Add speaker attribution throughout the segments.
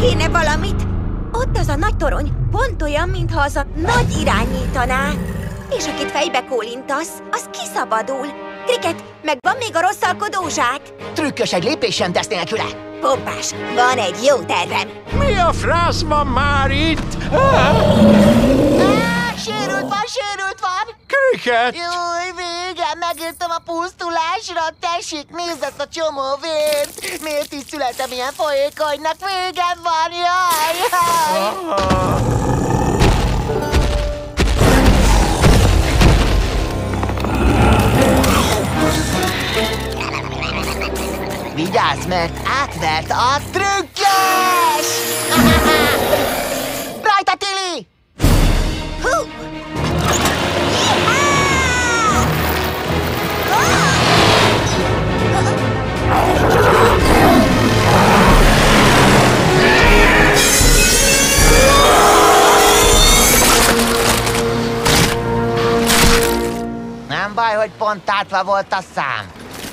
Speaker 1: kéne valamit. Ott az a nagy torony, pont olyan, mintha az a nagy irányítaná. És akit fejbe kólintasz, az kiszabadul. Kriket, meg van még a rosszalkodó zsák?
Speaker 2: Trükkös, egy lépés sem tesz nélküle.
Speaker 1: Pompás, van egy jó tervem.
Speaker 3: Mi a frász van már itt?
Speaker 2: Sérült van!
Speaker 3: Kriket!
Speaker 2: Júj, végem, megértem a pusztulásra. Tessék, nézd ezt a csomó vért! Miért is születem ilyen folyékonynak? Végem van, jaj! Vigyázz, mert átvert a trükkös! Rajta, Tili!
Speaker 1: Hú!
Speaker 2: Nem baj, hogy pont tátva volt a szám.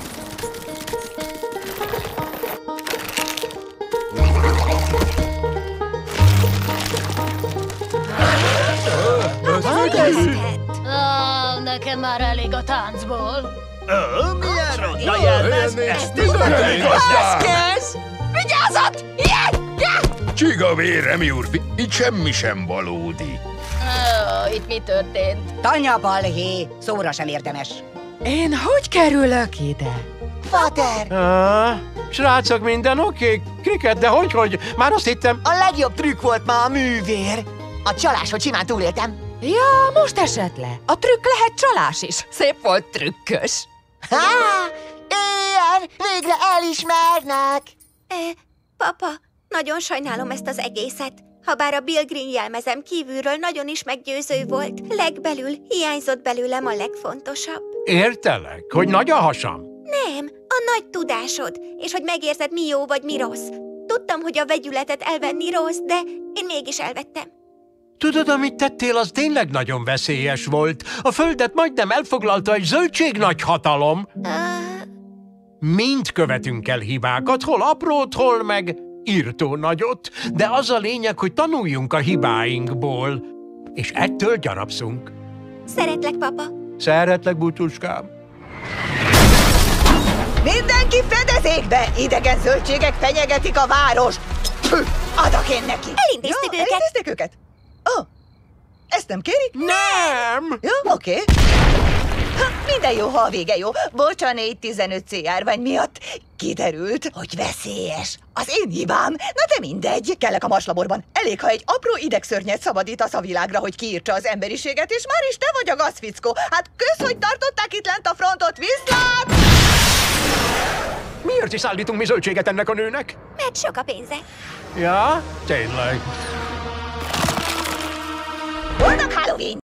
Speaker 4: Nekem már elég a táncból.
Speaker 3: Milyen ronda jelmez? Ezt
Speaker 2: Kész! Vigyázat!
Speaker 5: Csiga vére, mi úr, itt semmi sem valódi.
Speaker 4: Itt mi történt?
Speaker 6: Tanya balhé, szóra sem érdemes.
Speaker 7: Én hogy kerülök ide?
Speaker 2: Pater!
Speaker 3: Srácok, minden oké? Kriket, de hogy? Már azt hittem...
Speaker 2: A legjobb trükk volt ma a művér. A csalás, hogy simán túléltem.
Speaker 7: Ja, most esett le. A trükk lehet csalás is. Szép volt trükkös.
Speaker 2: Ilyen! Végre elismernek!
Speaker 1: Papa, nagyon sajnálom ezt az egészet. Habár a Bill Green jelmezem kívülről nagyon is meggyőző volt, legbelül hiányzott belőlem a legfontosabb.
Speaker 3: Értelek, hogy nagy a hasam.
Speaker 1: Nem, a nagy tudásod, és hogy megérzed, mi jó vagy mi rossz. Tudtam, hogy a vegyületet elvenni rossz, de én mégis elvettem.
Speaker 3: Tudod, amit tettél, az tényleg nagyon veszélyes volt. A földet majdnem elfoglalta egy zöldségnagyhatalom. Mind követünk el hibákat, hol aprót, hol meg írtó nagyot. De az a lényeg, hogy tanuljunk a hibáinkból. És ettől gyarapszunk.
Speaker 1: Szeretlek, papa.
Speaker 3: Szeretlek, búcsúskám.
Speaker 6: Mindenki fedezékbe! Idegen zöldségek fenyegetik a várost! Adok én neki!
Speaker 1: Elintéztük őket.
Speaker 6: Elintézték őket? Ezt nem kéri?
Speaker 3: Nem!
Speaker 6: Jó, oké. Minden jó, ha a vége jó. Bocs, a 4-15 C járvány miatt kiderült, hogy veszélyes. Az én hibám. Na de mindegy. Kellek a marslaborban. Elég, ha egy apró idegszörnyet szabadítasz a világra, hogy kiírtsa az emberiséget, és már is te vagy a gazfickó. Hát kösz, hogy tartották itt lent a frontot. Viszlát!
Speaker 3: Miért is állítunk mi zöldséget ennek a nőnek?
Speaker 1: Mert sok a pénze.
Speaker 3: Ja, tényleg.
Speaker 6: Boldog Halloween!